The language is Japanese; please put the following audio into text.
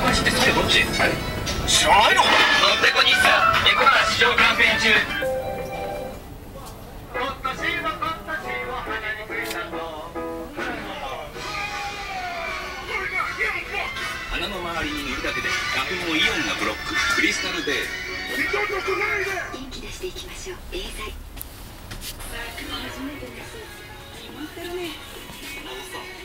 話って最後どっち？知らないの？のってこ日産エコカラ試乗キャンペーン中。鼻の周りに塗るだけで花粉をイオンがブロック。クリスタルベール。 元気出していきましょう。エーザイ初めてです。決まってるね。